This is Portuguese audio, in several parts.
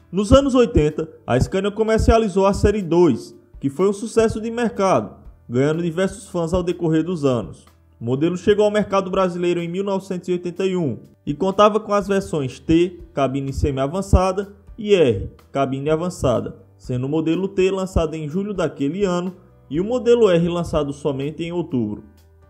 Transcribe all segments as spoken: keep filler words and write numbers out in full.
Nos anos oitenta, a Scania comercializou a Série dois, que foi um sucesso de mercado, ganhando diversos fãs ao decorrer dos anos. O modelo chegou ao mercado brasileiro em mil novecentos e oitenta e um e contava com as versões T, cabine semi-avançada, e R, cabine avançada, sendo o modelo T lançado em julho daquele ano e o modelo R lançado somente em outubro.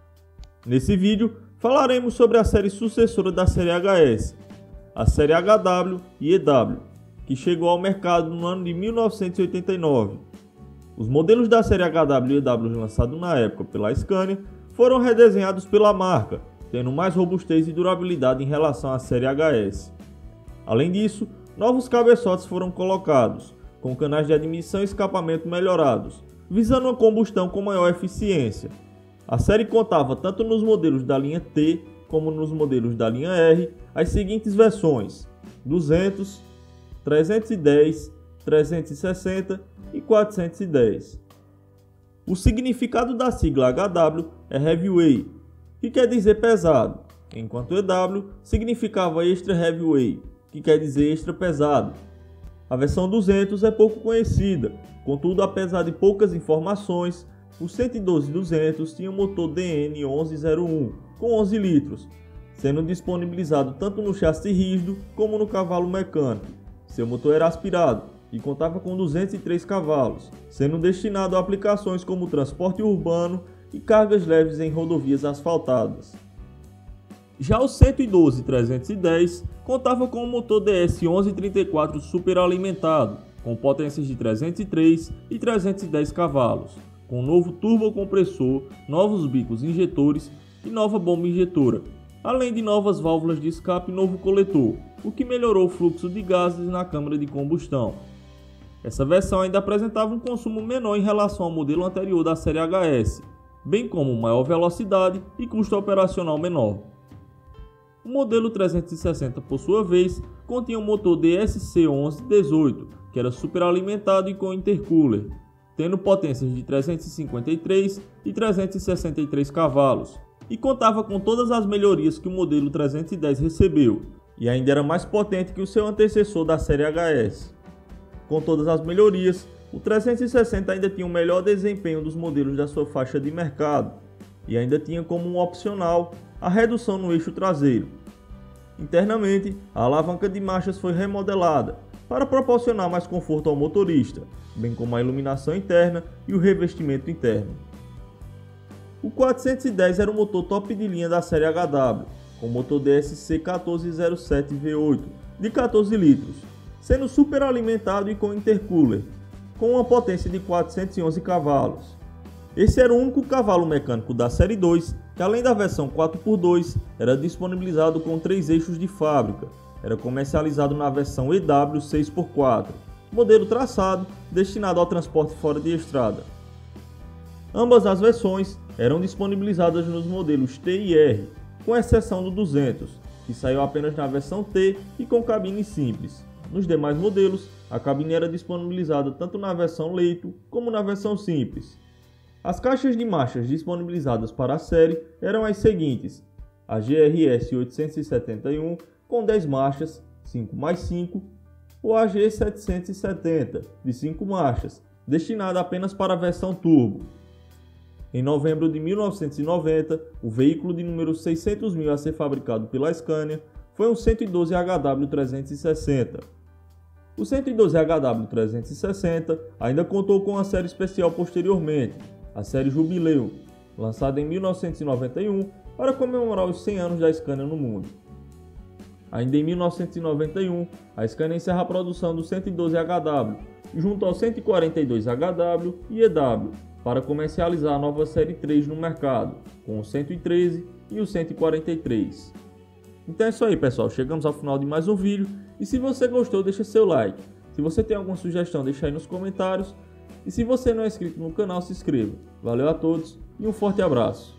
Nesse vídeo, falaremos sobre a série sucessora da série H S, a série H W e E W, que chegou ao mercado no ano de mil novecentos e oitenta e nove. Os modelos da série H W e E W lançados na época pela Scania foram redesenhados pela marca, tendo mais robustez e durabilidade em relação à série H S. Além disso, novos cabeçotes foram colocados, com canais de admissão e escapamento melhorados, visando uma combustão com maior eficiência. A série contava tanto nos modelos da linha T como nos modelos da linha R as seguintes versões: duzentos, trezentos e dez, trezentos e sessenta e quatrocentos e dez. O significado da sigla H W é Heavyweight, que quer dizer pesado, enquanto E W significava Extra Heavyweight, que quer dizer extra pesado. A versão duzentos é pouco conhecida, contudo, apesar de poucas informações, o cento e doze duzentos tinha um motor D N onze zero um com onze litros, sendo disponibilizado tanto no chassi rígido como no cavalo mecânico. Seu motor era aspirado e contava com duzentos e três cavalos, sendo destinado a aplicações como transporte urbano e cargas leves em rodovias asfaltadas. Já o cento e doze trezentos e dez contava com o motor D S onze trinta e quatro superalimentado, com potências de trezentos e três e trezentos e dez cavalos, com novo turbocompressor, novos bicos injetores e nova bomba injetora, além de novas válvulas de escape e novo coletor, o que melhorou o fluxo de gases na câmara de combustão. Essa versão ainda apresentava um consumo menor em relação ao modelo anterior da série H S, bem como maior velocidade e custo operacional menor. O modelo trezentos e sessenta, por sua vez, continha um motor D S C onze dezoito, que era superalimentado e com intercooler, tendo potências de trezentos e cinquenta e três e trezentos e sessenta e três cavalos, e contava com todas as melhorias que o modelo trezentos e dez recebeu, e ainda era mais potente que o seu antecessor da série H S. Com todas as melhorias, o trezentos e sessenta ainda tinha o melhor desempenho dos modelos da sua faixa de mercado, e ainda tinha como um opcional a redução no eixo traseiro. Internamente, a alavanca de marchas foi remodelada para proporcionar mais conforto ao motorista, bem como a iluminação interna e o revestimento interno. O quatrocentos e dez era o motor top de linha da série H W, com motor D S C quatorze zero sete V oito de quatorze litros, sendo superalimentado e com intercooler, com uma potência de quatrocentos e onze cavalos. Esse era o único cavalo mecânico da série dois que, além da versão quatro por dois, era disponibilizado com três eixos de fábrica. Era comercializado na versão E W seis por quatro, modelo traçado destinado ao transporte fora de estrada. Ambas as versões eram disponibilizadas nos modelos T e R, com exceção do duzentos, que saiu apenas na versão T e com cabine simples. Nos demais modelos, a cabine era disponibilizada tanto na versão leito como na versão simples. As caixas de marchas disponibilizadas para a série eram as seguintes: a G R S oitocentos e setenta e um com dez marchas, cinco mais cinco, ou a G setecentos e setenta de cinco marchas, destinada apenas para a versão turbo. Em novembro de mil novecentos e noventa, o veículo de número seiscentos mil a ser fabricado pela Scania foi um cento e doze H W trezentos e sessenta. O cento e doze H W trezentos e sessenta ainda contou com uma série especial posteriormente, a série Jubileu, lançada em mil novecentos e noventa e um para comemorar os cem anos da Scania no mundo. Ainda em mil novecentos e noventa e um, a Scania encerra a produção do cento e doze H W, junto ao cento e quarenta e dois H W e E W, para comercializar a nova série três no mercado, com o cento e treze e o cento e quarenta e três. Então é isso aí, pessoal, chegamos ao final de mais um vídeo, e se você gostou, deixa seu like. Se você tem alguma sugestão, deixa aí nos comentários, e se você não é inscrito no canal, se inscreva. Valeu a todos e um forte abraço!